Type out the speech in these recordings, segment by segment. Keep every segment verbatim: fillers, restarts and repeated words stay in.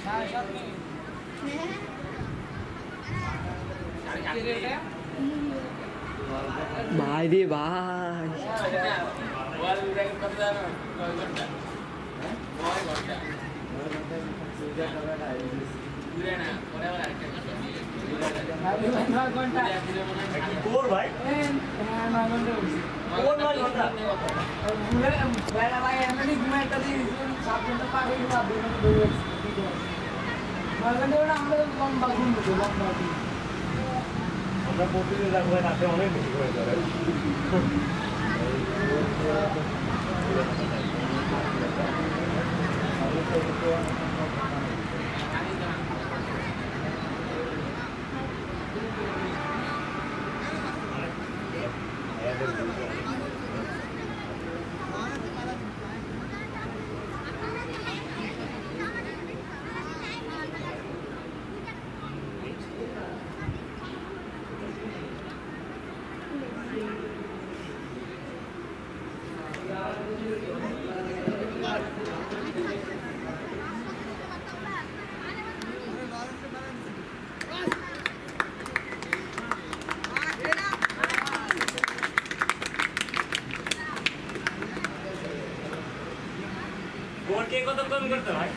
ভাই রে ভাই আমরা প্রতিদিন রাখবেন আপনি অনেক বেশি করে যাবেন কে কত কম করতে ভাই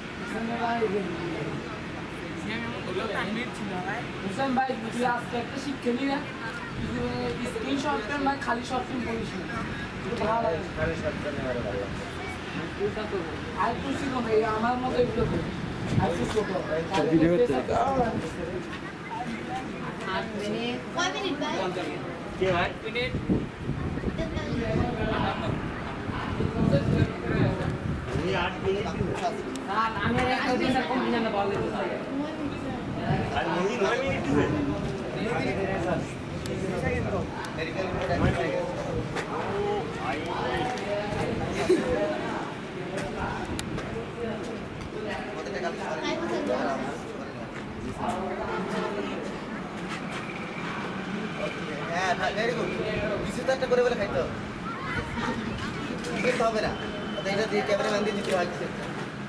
হুসেন ভাই তুই আজকে একটা শিক্ষা নি না স্ক্রিন শট পেন ভাই খালি শট পেন বলিস না ভালো লাগে খালি শট পেন ভালো লাগে আর তুই শিখো ভাই আমার মতো এগুলো কর আর তুই ছোট ভিডিও করতে আট মিনিট কয় মিনিট ভাই কে ভাই মিনিট আট মিনিট না আমি একটা দিন কম দিন না বলে আর মুই নয় মিনিট দিবেন হ্যাঁ ভেরি গুড কিছু তো একটা করে বলে খাইতে হবে হবে না এটা দিয়ে ক্যামেরাম্যান দিয়ে দিতে হয় কিছু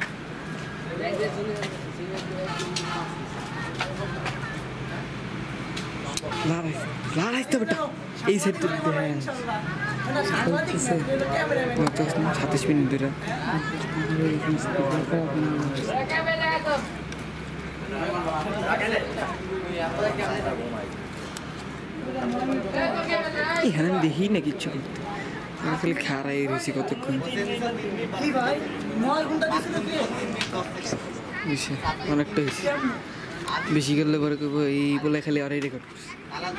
লড়াইতে বেটা এই সেট সাতাশ মিনিট ধরে এখানে দেখি না কিচ্ছু করতে খালি খারাই রয়েছি কতক্ষণ অনেকটা হয়েছে বেশি করলে পরে এই বলে খালি আড়াই রেকর্ড করছি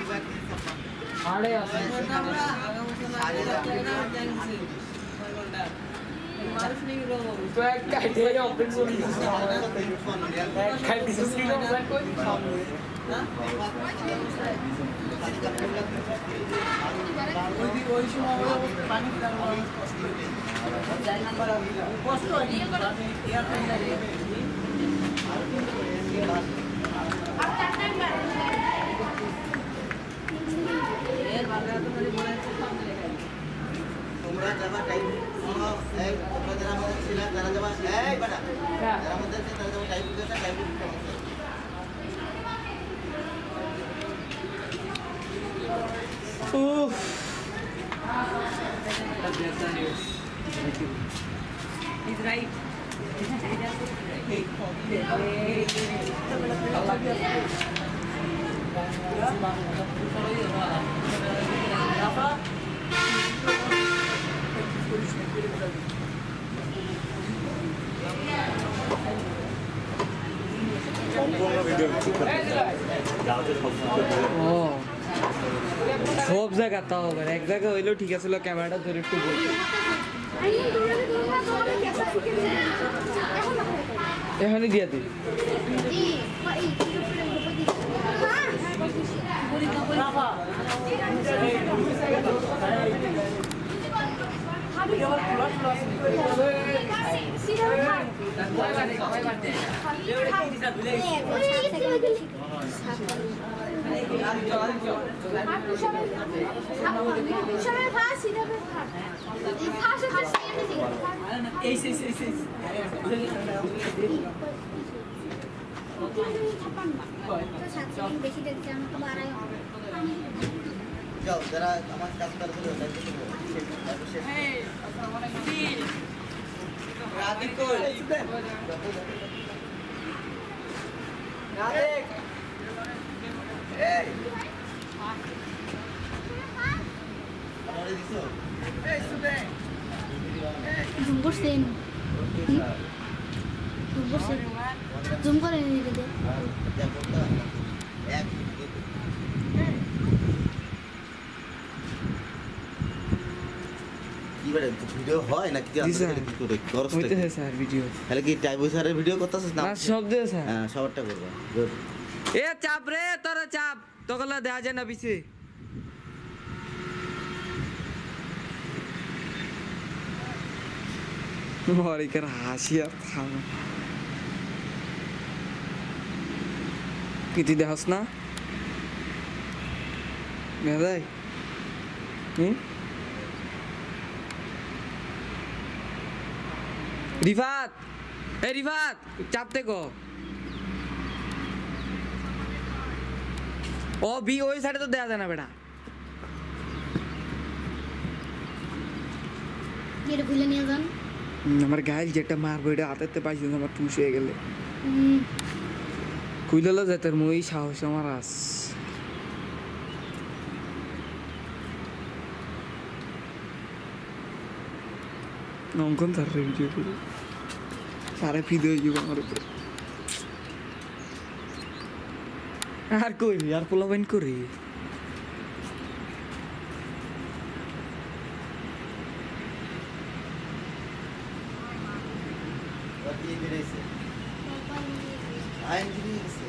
তোমরা যাবা টাইম শোনো এই তোমরা যারা আমাদের ছিল যারা যাবা এই বেটা যারা আমাদের ছিল তারা যাবা টাইম দিতে টাইম দিতে উফ He's right. সব জায়গা তাও আবার এক জায়গা হইলেও ঠিক আছে ক্যামেরাটা ধরে একটু বলতে এখানে দিয়ে দিই বেশি দেখছি আমাকে বাড়াই যাও যারা আমার কাজ করে দিল তাদের তো শেষ এই আসসালামু আলাইকুম রাধিক কই রাধিক এই আরে দিছো এই সুদে জুম করছেন জুম করছেন জুম করে নিয়ে দিতে যা করতে এক কি বলে ভিডিও হয় নাকি কি আলাদা কি করে করছ হইতে है স্যার ভিডিও তাহলে কি টাইপ স্যারের ভিডিও করতেছিস না না সব দে স্যার হ্যাঁ সবটা করব গুড এ চাপ রে তোরা চাপ তোগুলা দেখা যায় না পিছে মরে কর হাসি আর থাম কিতি দেখাস না মেদাই হুম রিফাত এ রিফাত চাপতে গো ও বি ওই সাইডে তো দেয়া যায় না বেটা এটা খুলে নিয়ে যান আমার গাইল যেটা মারবো এটা হাতেতে পাইছি আমার টুস হয়ে গেলে খুইলেলো যে তোর মই সাহস আমার আস অঙ্কন তার ভিডিও করে সারা ফিদ হয়ে যাবো আমার উপরে আর কই আর পোলাবাইন করি কি দিরেছে আইন দিরেছে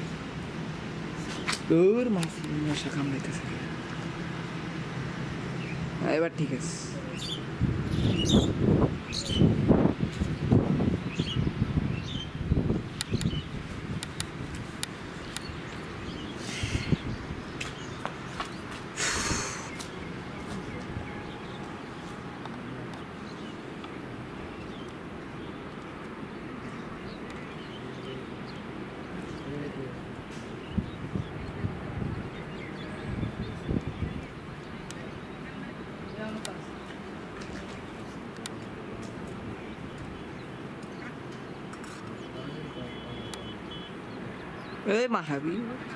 দূর মাছ মশা কামড়াইতেছে এবার ঠিক আছে এই মাহাবি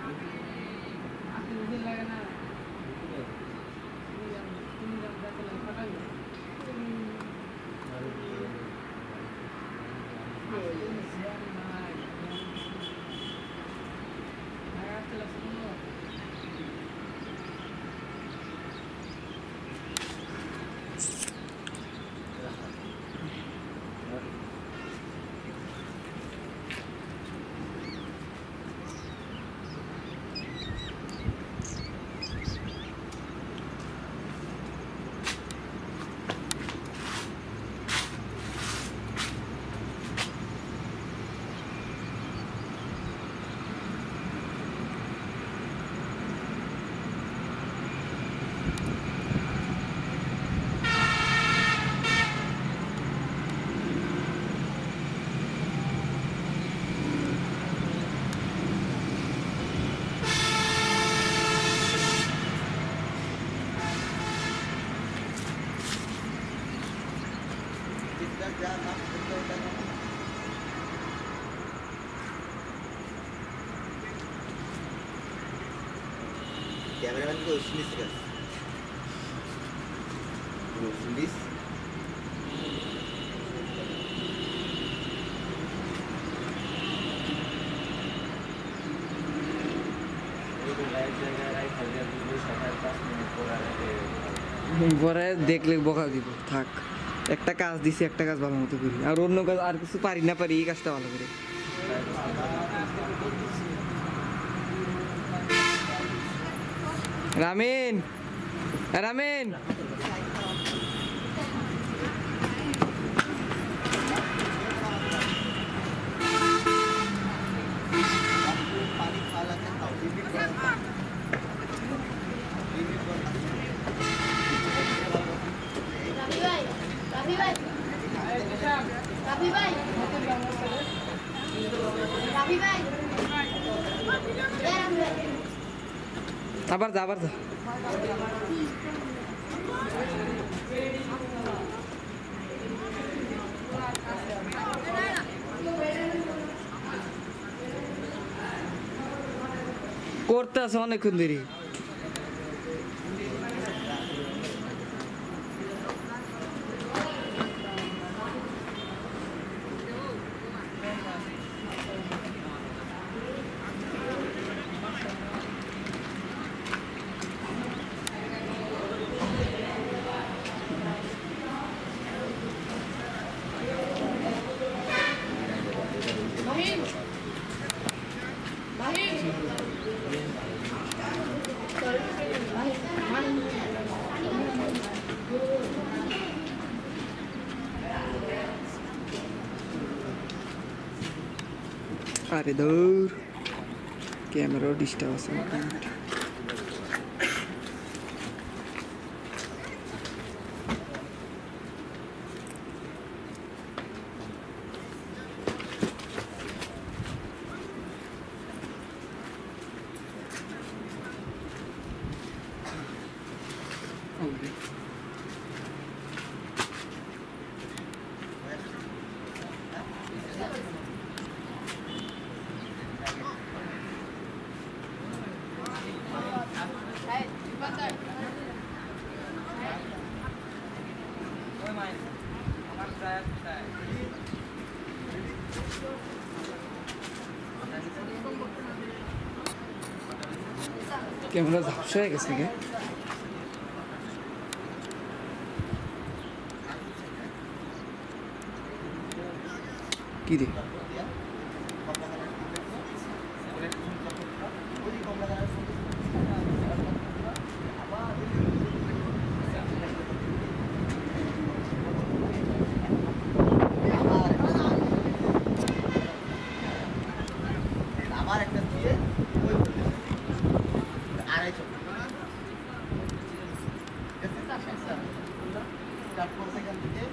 ক্যামেরাম্যান তো উনিশ গেছে উনিশ পরে দেখলে বকা দিব থাক একটা কাজ দিছি একটা কাজ ভালো মতো করি আর অন্য কাজ আর কিছু পারি না পারি এই কাজটা ভালো করে রামিন রামিন রাফি ভাই রাফি ভাই আবার যা আবার যা করতে আছে অনেকক্ষণ দেরি আরে দূর ক্যামেরা ডিস্টার্ব আছে ক্যামেরা ঝাপসা হয়ে গেছে নাকি কি রে আবার একটা দিয়ে ওই আড়াইশো চারশো সেকেন্ড থেকে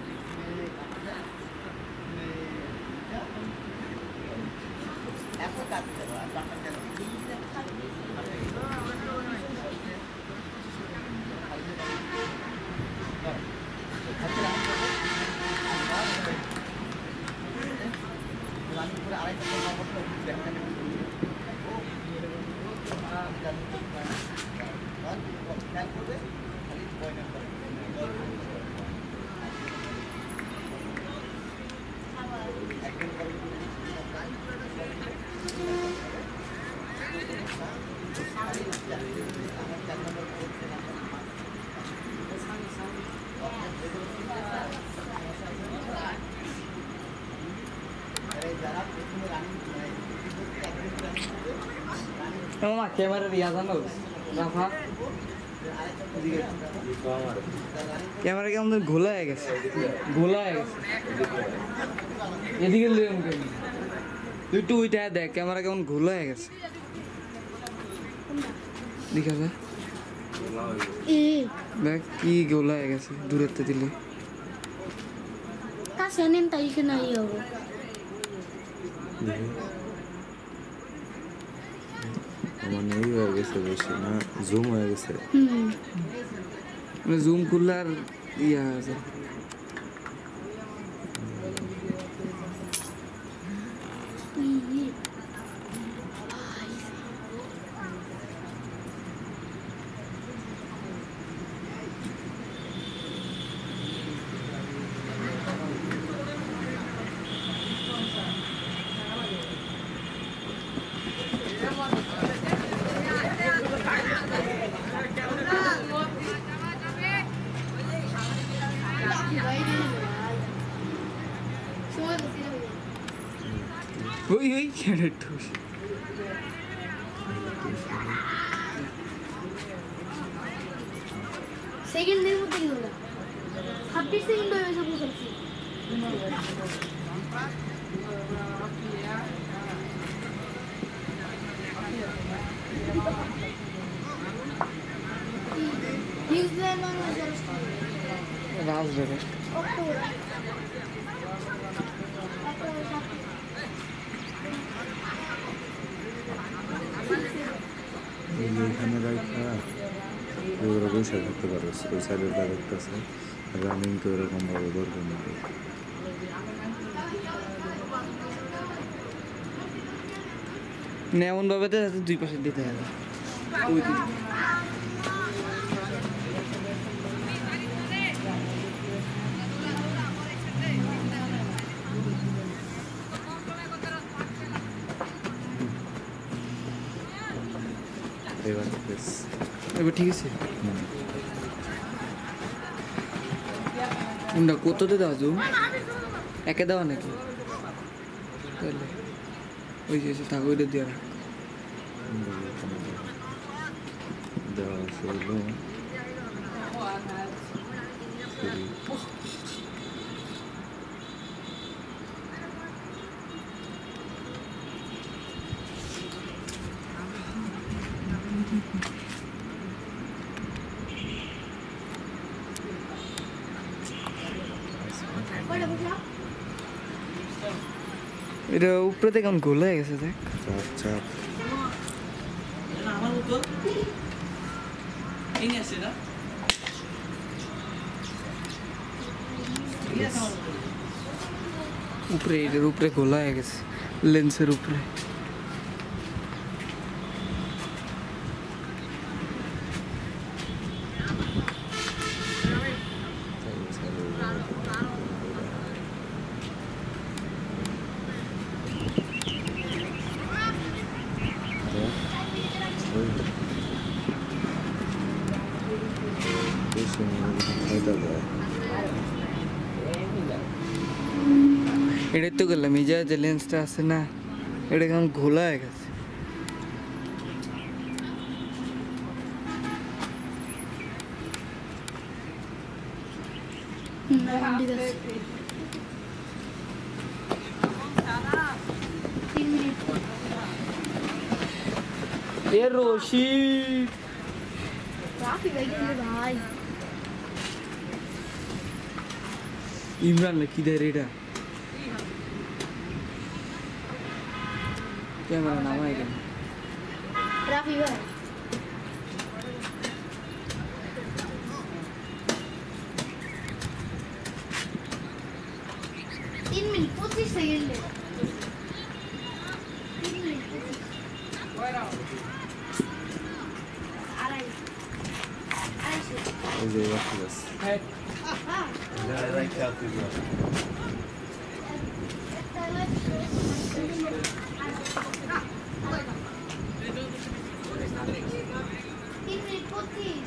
একশো কাজ দেবো আর বাকি মামা ক্যামেরা রিয়া জানো রাফা ক্যামেরা কেমন ঘোলা হয়ে গেছে ঘোলা হয়ে গেছে এদিকে তুই একটু ওইটা দেখ ক্যামেরা কেমন ঘোলা হয়ে গেছে দেখা যায় দেখ কি গোলা হয়ে গেছে দূরের থেকে দিলে কাছে নেন তাই এখানে আই হবো মানে এই হয়ে গেছে বেশি না জুম হয়ে গেছে মানে জুম করলে আর ইয়া আছে ওই ওই ক্যারেট সেকেন্ডের মধ্যে কি হলো ছাব্বিশ সেকেন্ড হয়ে গেছে বুঝেছি নিউজিল্যান্ড রাজ ধরে অক্টোবর দেখা এগুলো বসে থাকতে পারো ওই সাইডের ব্যাগটা আছে রানিং তো এরকম ভাবে দরকার নেই এমন ভাবে তো দুই পাশে দিতে হবে ওই দিকে এবার এবার ঠিক আছে না কততে দাও জুম একে দাও নাকি তাহলে ওই যে থাকো ওইটা দিয়ে রাখ দেওয়া শুরু এটা উপরে থেকে কেমন গোল হয়ে গেছে দেখ চাপ চাপ আমার মতো এই আছে না উপরে এটার উপরে গোলা হয়ে গেছে লেন্সের উপরে এটাই তো গেলাম এই যে লেন্সটা আছে না এটা কেমন ঘোলা হয়ে গেছে এ রশিদ ভাই ইমরান না কি দেয় এটা ক্যামেরা নামাই গেল রাফি ভাই তিন মিনিট পঁচিশ সেকেন্ডে তিন মিনিট আড়াই আড়াইশো ওই যে রাখি আছে হ্যাঁ তিন মিনিট পঁচিশ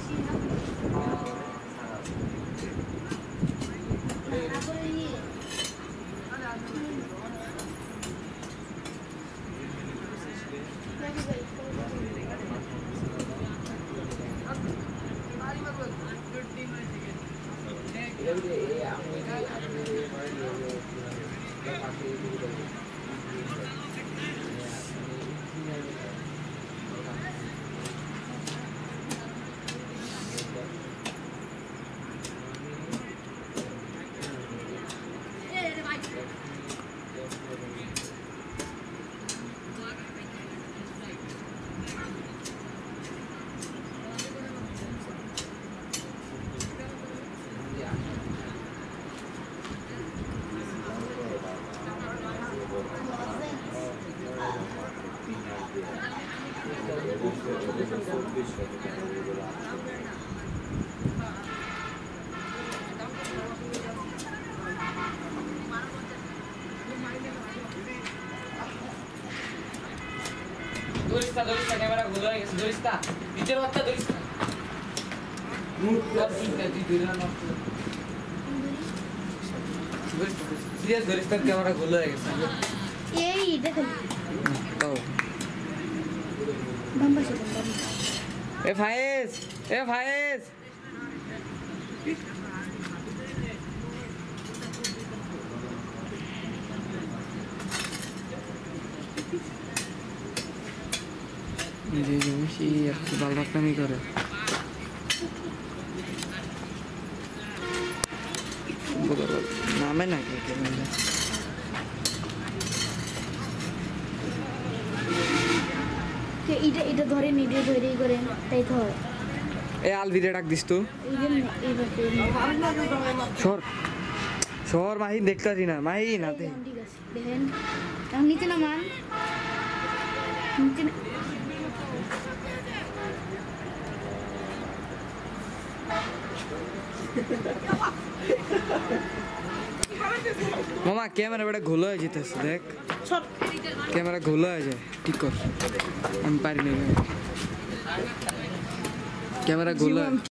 তারপরে ইয়ে দরিস্তা দরিস্তা ক্যামেরা ঘোলা হয়ে গেছে দরিস্তা নিচের বাচ্চা দরিস্তা মুখ আর চিন্তা তুই ধরে না সিরিয়াস দরিস্তার ক্যামেরা ঘোলা হয়ে গেছে এই দেখেন তাও বাম্বা সে এ ফায়েজ এ ফায়েজ নিজে জমি একটু বালবাকনামি করে নামে না কে কে এটা এটা ধরেন এটা ধরে ই করেন তাই তো হয় এ আলভিরে ডাক দিস তো এই জন্য এইভাবে সর সর মাহিন দেখতে পারি না মাহিন হাতে ঠিক আছে দেখেন এখন নিচে নামান নিচে না- মামা ক্যামেরা বেটা ঘোলা হয়ে যেতেছে দেখ ক্যামেরা ঘোলা হয়ে যায় ঠিক কর আমি পারি না ক্যামেরা ঘোলা